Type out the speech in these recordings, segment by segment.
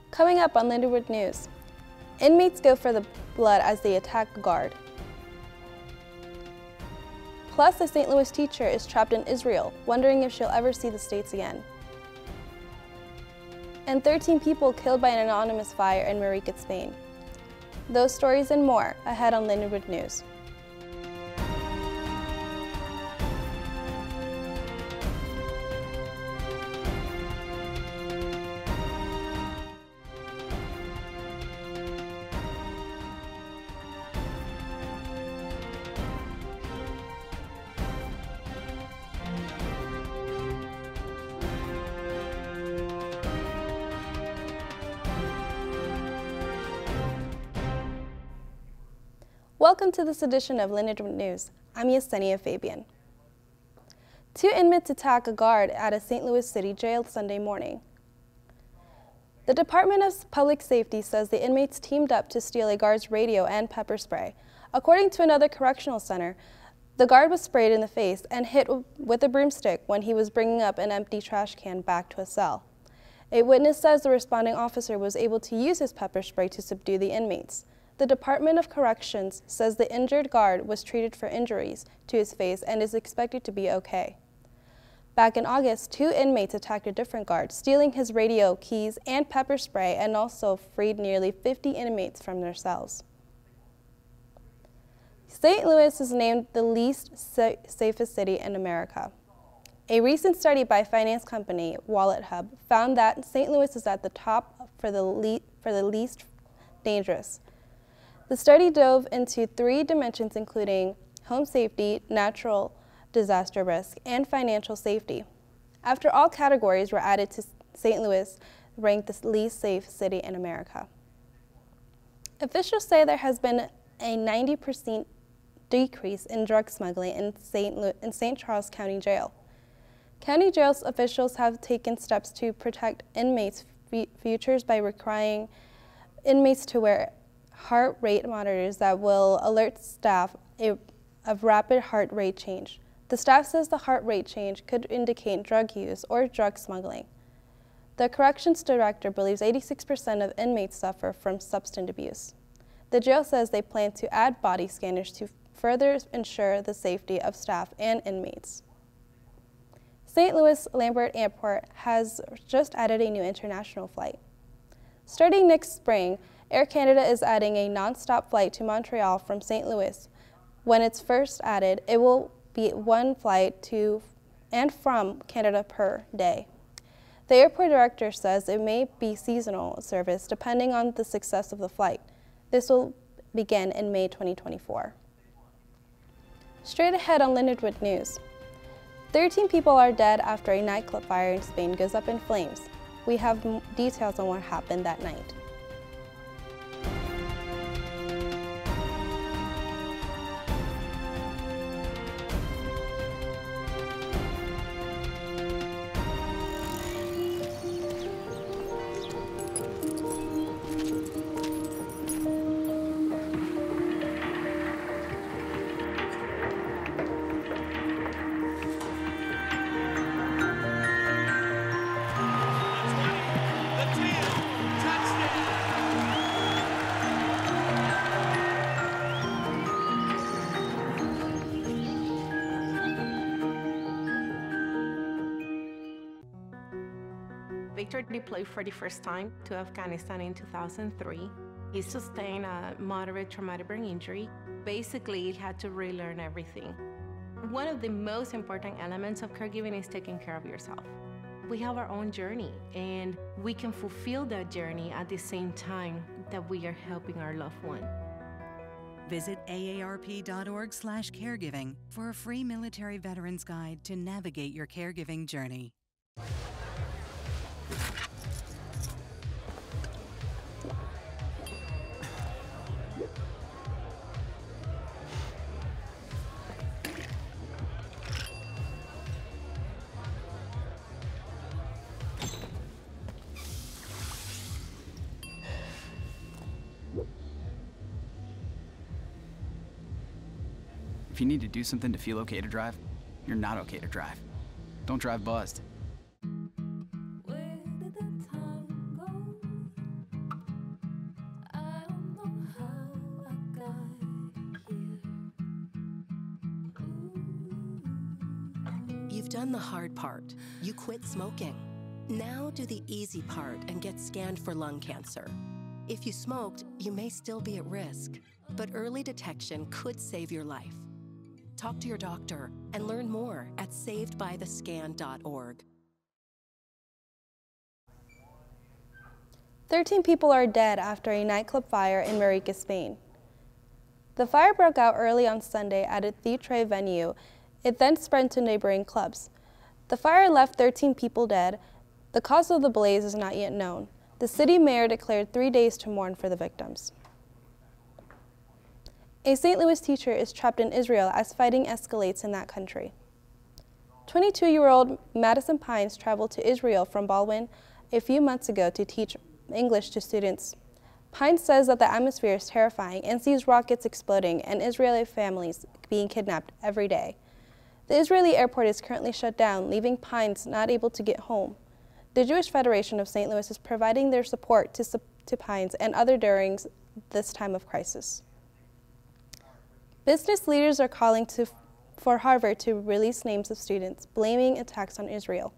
Coming up on Lindenwood News, inmates go for the blood as they attack a guard. Plus, a St. Louis teacher is trapped in Israel, wondering if she'll ever see the States again. And 13 people killed by an anonymous fire in Marica, Spain. Those stories and more ahead on Lindenwood News. Welcome to this edition of Lindenwood News. I'm Yesenia Fabian. 2 inmates attack a guard at a St. Louis City jail Sunday morning. The Department of Public Safety says the inmates teamed up to steal a guard's radio and pepper spray. According to another correctional center, the guard was sprayed in the face and hit with a broomstick when he was bringing up an empty trash can back to a cell. A witness says the responding officer was able to use his pepper spray to subdue the inmates. The Department of Corrections says the injured guard was treated for injuries to his face and is expected to be okay. Back in August, 2 inmates attacked a different guard, stealing his radio, keys, and pepper spray, and also freed nearly 50 inmates from their cells. St. Louis is named the least safest city in America. A recent study by finance company Wallet Hub found that St. Louis is at the top for the least dangerous. The study dove into 3 dimensions including home safety, natural disaster risk, and financial safety. After all categories were added to St. Louis, ranked the least safe city in America. Officials say there has been a 90% decrease in drug smuggling in St. Charles County Jail. County jails officials have taken steps to protect inmates' futures by requiring inmates to wear heart rate monitors that will alert staff of rapid heart rate change. The staff says the heart rate change could indicate drug use or drug smuggling. The corrections director believes 86% of inmates suffer from substance abuse. The jail says they plan to add body scanners to further ensure the safety of staff and inmates. St. Louis Lambert Airport has just added a new international flight. Starting next spring, Air Canada is adding a non-stop flight to Montreal from St. Louis. When it's first added, it will be 1 flight to and from Canada per day. The airport director says it may be seasonal service depending on the success of the flight. This will begin in May 2024. Straight ahead on Lindenwood News. 13 people are dead after a nightclub fire in Spain goes up in flames. We have details on what happened that night. Victor deployed for the first time to Afghanistan in 2003. He sustained a moderate traumatic brain injury. Basically, he had to relearn everything. One of the most important elements of caregiving is taking care of yourself. We have our own journey, and we can fulfill that journey at the same time that we are helping our loved one. Visit aarp.org/caregiving for a free military veterans guide to navigate your caregiving journey. If you need to do something to feel okay to drive, you're not okay to drive. Don't drive buzzed. Where did the time go? done the hard part. You quit smoking. Now do the easy part and get scanned for lung cancer. If you smoked, you may still be at risk, but early detection could save your life. Talk to your doctor and learn more at savedbythescan.org. 13 people are dead after a nightclub fire in Marica, Spain. The fire broke out early on Sunday at a theatre venue. It then spread to neighboring clubs. The fire left 13 people dead. The cause of the blaze is not yet known. The city mayor declared 3 days to mourn for the victims. A St. Louis teacher is trapped in Israel as fighting escalates in that country. 22-year-old Madison Pines traveled to Israel from Baldwin a few months ago to teach English to students. Pines says that the atmosphere is terrifying and sees rockets exploding and Israeli families being kidnapped every day. The Israeli airport is currently shut down, leaving Pines not able to get home. The Jewish Federation of St. Louis is providing their support to Pines and others during this time of crisis. Business leaders are calling for Harvard to release names of students blaming attacks on Israel.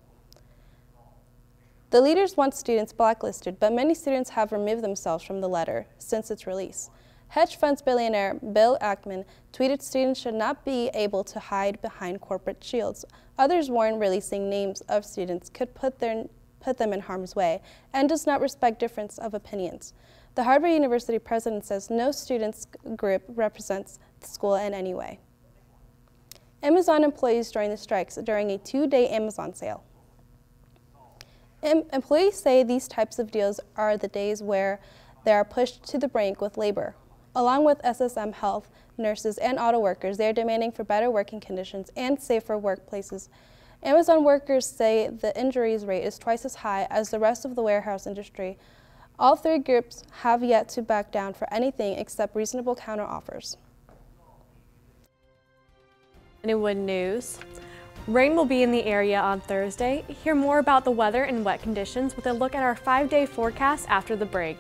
The leaders want students blacklisted, but many students have removed themselves from the letter since its release. Hedge funds billionaire Bill Ackman tweeted students should not be able to hide behind corporate shields. Others warn releasing names of students could put them in harm's way and does not respect difference of opinions. The Harvard University president says no students group represents the school in any way. Amazon employees joined the strikes during a 2-day Amazon sale. Employees say these types of deals are the days where they are pushed to the brink with labor. Along with SSM Health, nurses, and auto workers, they are demanding for better working conditions and safer workplaces. Amazon workers say the injuries rate is twice as high as the rest of the warehouse industry. All three groups have yet to back down for anything except reasonable counteroffers. Lindenwood News. Rain will be in the area on Thursday. Hear more about the weather and wet conditions with a look at our 5-day forecast after the break.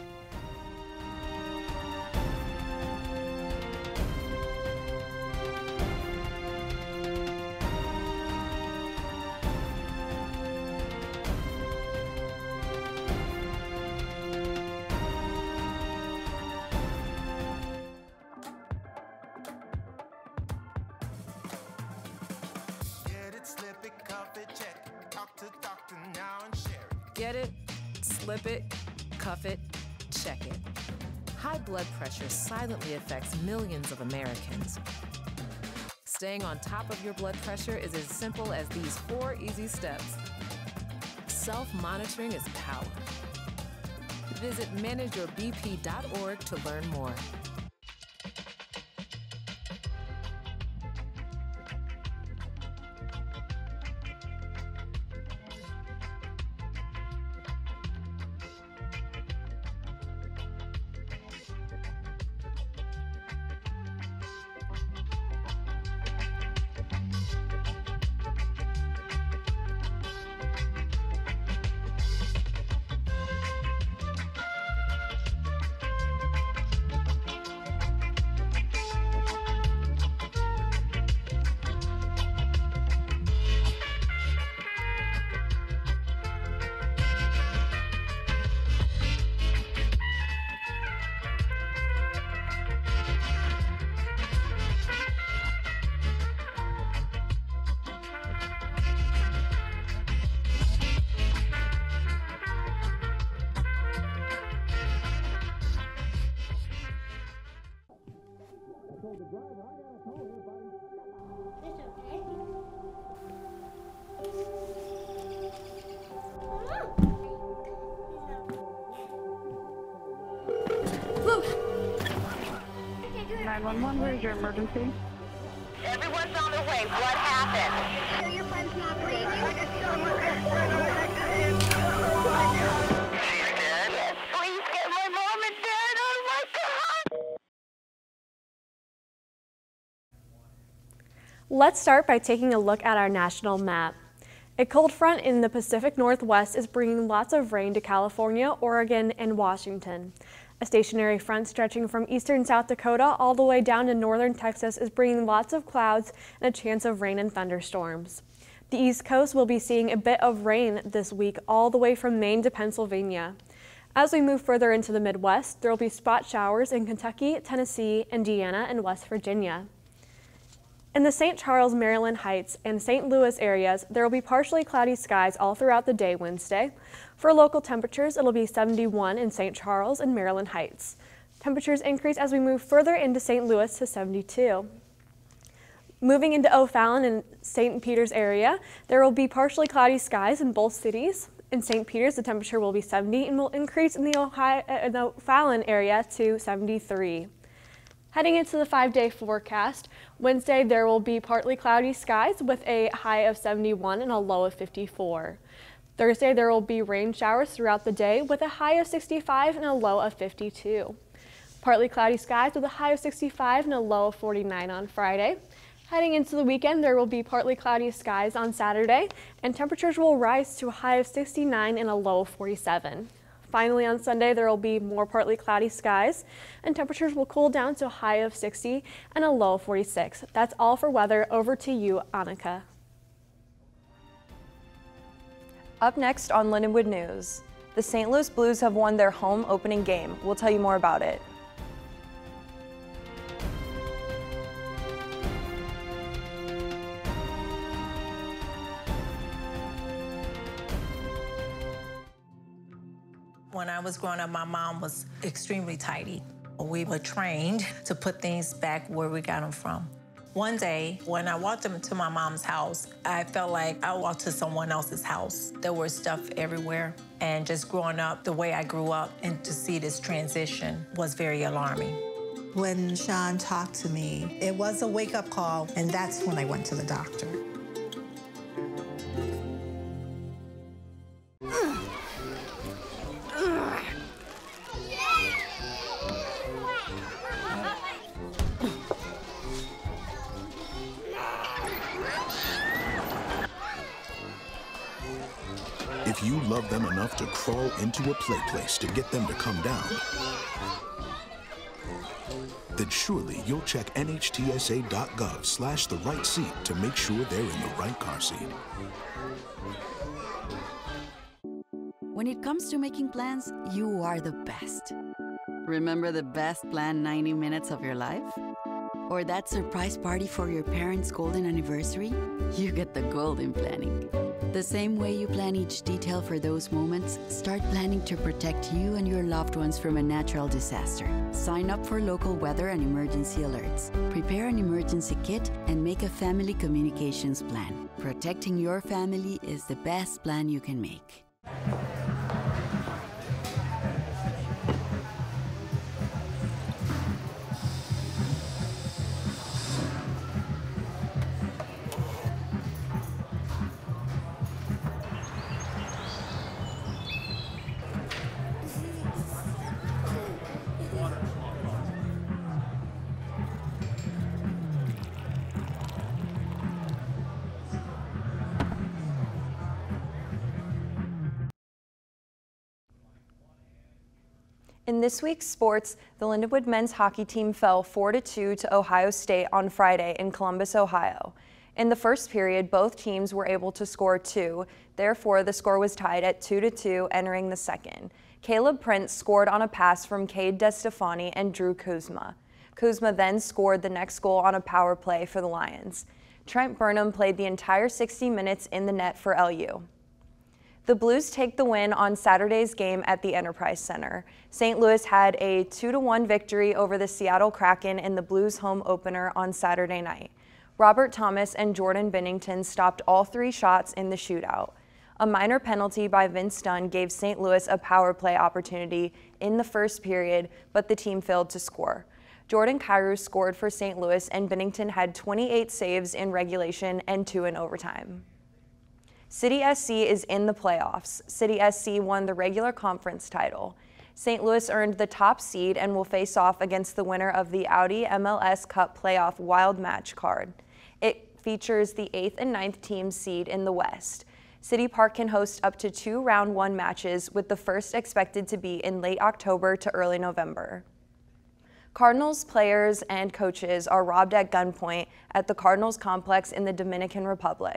Get it, slip it, cuff it, check it. High blood pressure silently affects millions of Americans. Staying on top of your blood pressure is as simple as these 4 easy steps. Self-monitoring is power. Visit manageyourbp.org to learn more. Where's your emergency? Everyone's on their way. What happened? Your friend's not breathing. She's dead? Yes, please get my mom and dad. Oh my God! Let's start by taking a look at our national map. A cold front in the Pacific Northwest is bringing lots of rain to California, Oregon, and Washington. A stationary front stretching from eastern South Dakota all the way down to northern Texas is bringing lots of clouds and a chance of rain and thunderstorms. The East Coast will be seeing a bit of rain this week all the way from Maine to Pennsylvania. As we move further into the Midwest, there will be spot showers in Kentucky, Tennessee, Indiana, and West Virginia. In the St. Charles, Maryland Heights, and St. Louis areas, there will be partially cloudy skies all throughout the day Wednesday. For local temperatures, it'll be 71 in St. Charles and Maryland Heights. Temperatures increase as we move further into St. Louis to 72. Moving into O'Fallon and St. Peter's area, there will be partially cloudy skies in both cities. In St. Peter's, the temperature will be 70 and will increase in the O'Fallon area to 73. Heading into the 5-day forecast, Wednesday there will be partly cloudy skies with a high of 71 and a low of 54. Thursday there will be rain showers throughout the day with a high of 65 and a low of 52. Partly cloudy skies with a high of 65 and a low of 49 on Friday. Heading into the weekend, there will be partly cloudy skies on Saturday, and temperatures will rise to a high of 69 and a low of 47. Finally, on Sunday, there will be more partly cloudy skies, and temperatures will cool down to a high of 60 and a low of 46. That's all for weather. Over to you, Annika. Up next on Lindenwood News, the St. Louis Blues have won their home opening game. We'll tell you more about it. When I was growing up, my mom was extremely tidy. We were trained to put things back where we got them from. One day, when I walked into my mom's house, I felt like I walked to someone else's house. There was stuff everywhere, and just growing up the way I grew up and to see this transition was very alarming. When Sean talked to me, it was a wake-up call, and that's when I went to the doctor. If you love them enough to crawl into a play place to get them to come down, then surely you'll check nhtsa.gov/the right seat to make sure they're in the right car seat. When it comes to making plans, you are the best. Remember the best planned 90 minutes of your life? Or that surprise party for your parents' golden anniversary? You get the golden planning. The same way you plan each detail for those moments, start planning to protect you and your loved ones from a natural disaster. Sign up for local weather and emergency alerts. Prepare an emergency kit and make a family communications plan. Protecting your family is the best plan you can make. In this week's sports, the Lindenwood men's hockey team fell 4-2 to Ohio State on Friday in Columbus, Ohio. In the first period, both teams were able to score 2. Therefore, the score was tied at 2-2 entering the second. Caleb Prince scored on a pass from Cade DeStefani and Drew Kuzma. Kuzma then scored the next goal on a power play for the Lions. Trent Burnham played the entire 60 minutes in the net for LU. The Blues take the win on Saturday's game at the Enterprise Center. St. Louis had a 2-1 victory over the Seattle Kraken in the Blues home opener on Saturday night. Robert Thomas and Jordan Binnington stopped all 3 shots in the shootout. A minor penalty by Vince Dunn gave St. Louis a power play opportunity in the first period, but the team failed to score. Jordan Kyrou scored for St. Louis, and Binnington had 28 saves in regulation and 2 in overtime. City SC is in the playoffs. City SC won the regular conference title. St. Louis earned the top seed and will face off against the winner of the Audi MLS Cup playoff wild match card. It features the 8th and 9th team seed in the West. City Park can host up to 2 round 1 matches, with the first expected to be in late October to early November. Cardinals players and coaches are robbed at gunpoint at the Cardinals complex in the Dominican Republic.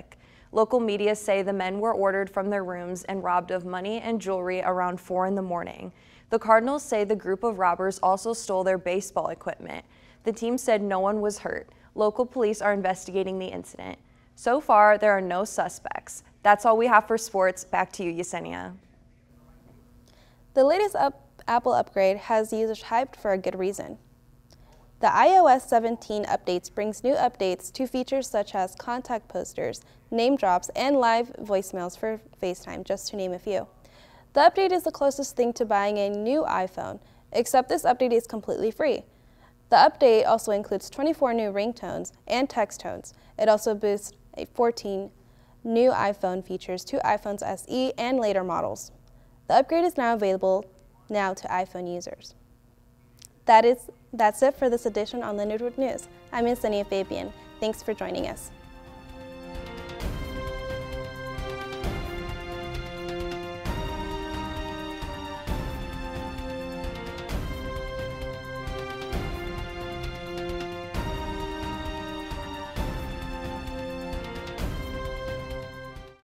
Local media say the men were ordered from their rooms and robbed of money and jewelry around 4 in the morning. The Cardinals say the group of robbers also stole their baseball equipment. The team said no one was hurt. Local police are investigating the incident. So far, there are no suspects. That's all we have for sports. Back to you, Yesenia. The latest Apple upgrade has users hyped for a good reason. The iOS 17 updates brings new updates to features such as contact posters, name drops, and live voicemails for FaceTime, just to name a few. The update is the closest thing to buying a new iPhone, except this update is completely free. The update also includes 24 new ringtones and text tones. It also boosts 14 new iPhone features to iPhones SE and later models. The upgrade is now available to iPhone users. That's it for this edition on Lindenwood News. I'm Yesenia Fabian. Thanks for joining us.